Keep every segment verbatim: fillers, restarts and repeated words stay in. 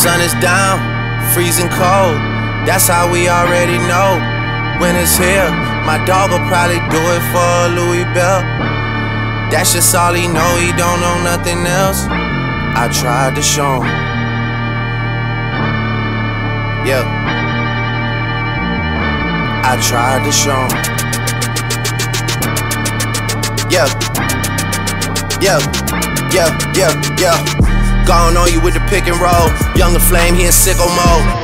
sun is down, freezing cold. That's how we already know when it's here. My dog will probably do it for a Louis Bell. That's just all he know, he don't know nothing else. I tried to show him. Yeah, I tried to show him. Yeah, yeah, yeah, yeah, yeah. Gone on you with the pick and roll. Younger flame, he in sicko mode.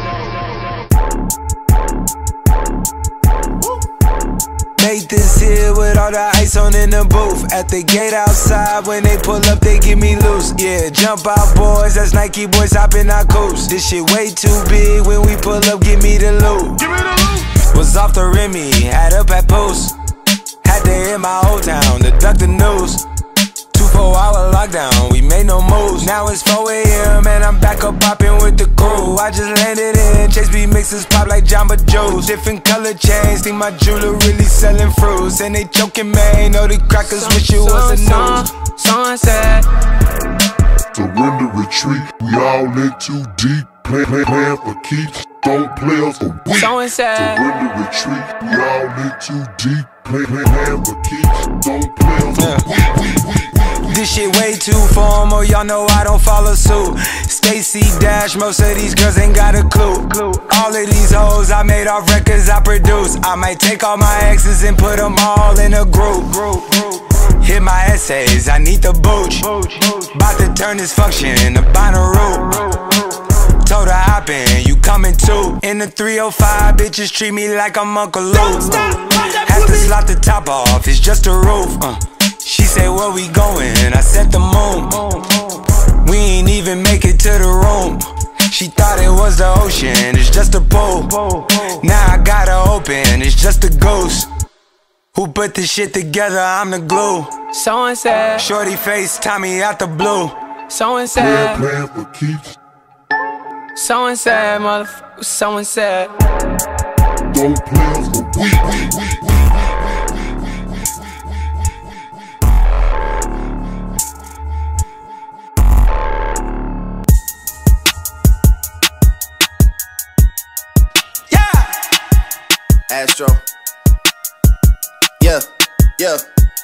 Made this here with all the ice on in the booth. At the gate outside, when they pull up, they give me loose. Yeah, jump out boys, that's Nike boys hopping our coops. This shit way too big, when we pull up, give me the loot. Give me the loot. Was off the Remy, had up at post. Had to hit my old town to duck the news. Two four hour lockdown, we made no moves. Now it's four A M and I'm back up popping with the crew. I just landed in, Chase B mixes pop like Jamba Joe's. Different color chains, think my jeweler really selling fruits. And they joking, man, know the crackers wish it was a news. Someone said, surrender, retreat, we all in too deep. Plan, plan, plan for keeps, don't play us for weak. Someone said, surrender, retreat, we all in too deep. Plan, plan, plan for keeps, don't play us for weak, weak, weak. This shit way too formal, y'all know I don't follow suit. Stacy Dash, most of these girls ain't got a clue. All of these hoes I made off records I produce. I might take all my exes and put them all in a group. Hit my essays, I need the booch. About to turn this function into Bonnaroo. Told her hop in, you coming too. In the three oh five, bitches treat me like I'm Uncle Luke. Have to slot the top off, it's just a roof. uh. She said, where we going? I said the moon. We ain't even make it to the room. She thought it was the ocean, it's just a pool. Now I gotta open, it's just a ghost. Who put this shit together? I'm the glue. someone said, Shorty face, Tommy out the blue. someone Plan, said, plan for keeps, someone said, motherfucker, someone said, don't play us for weak, weak, weak, weak. Astro. Yeah, yeah.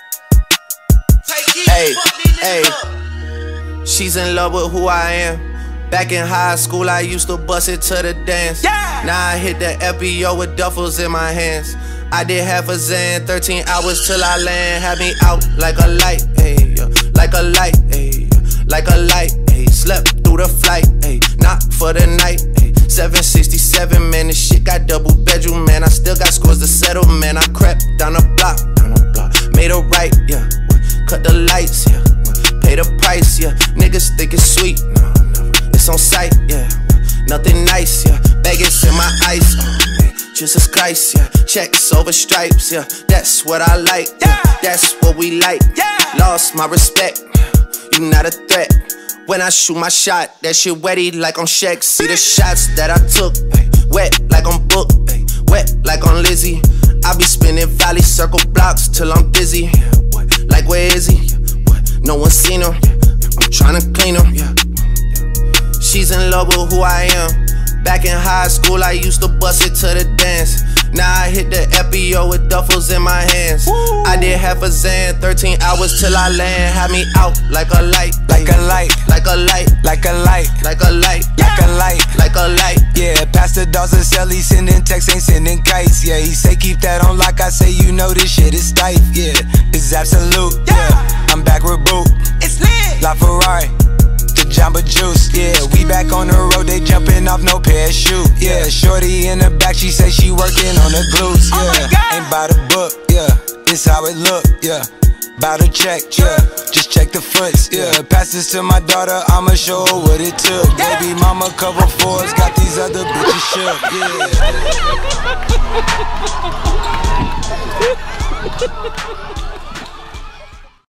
Hey, hey. She's in love with who I am. Back in high school, I used to bust it to the dance. Yeah. Now I hit the F B O with duffels in my hands. I did half a Zan, thirteen hours till I land. Had me out like a light, ayy, like a light, ayy, like a light, ayy. Slept through the flight, ayy, not for the night, ayy. seven sixty-seven, man, this shit got double bedroom, man. I still got scores to settle, man. I crept down the block, down the block, made a right, yeah. Cut the lights, yeah. Pay the price, yeah. Niggas think it's sweet, no, never. It's on sight, yeah. Nothing nice, yeah. Baggage in my ice, oh, man. Jesus Christ, yeah. Checks over stripes, yeah. That's what I like, yeah. That's what we like, yeah. Lost my respect, you not a threat. When I shoot my shot, that shit wetty like on Shaq. See the shots that I took, ay, wet like on Book, ay, wet like on Lizzie. I be spinning valley circle blocks till I'm dizzy. Yeah, what? Like where is he? Yeah, what? No one seen him. Yeah, I'm tryna clean him. Yeah, yeah. She's in love with who I am. Back in high school, I used to bust it to the dance. Now I hit the F B O with duffels in my hands. Woo. I did half a Zan, thirteen hours till I land. Had me out like a light, like a light, like a light, like a light, like a light, like a light, like a light. Yeah, Pastor Dawson sell, he sending texts, ain't sending kites. Yeah, he say keep that on like I say, you know this shit is tight. Yeah, it's absolute. Yeah, I'm back with Boot. It's lit. La Ferrari. Jamba Juice, yeah, we back on the road, they jumping off no parachute. Yeah, shorty in the back, she say she working on the glutes. Yeah, ain't by the book, yeah, it's how it look, yeah. Bout to check, yeah, just check the foots, yeah. Pass this to my daughter, I'ma show her what it took. Baby mama cover fours, got these other bitches shook, yeah.